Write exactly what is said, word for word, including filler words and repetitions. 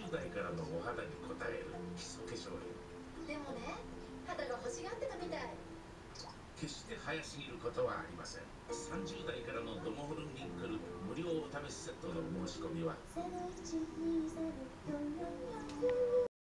ゅう代からのお肌に応える基礎化粧品。 でもね、肌が欲しがってたみたい。 決して早すぎることはありません。さんじゅう代からのドモホルンリンクル無料お試しセットの申し込みは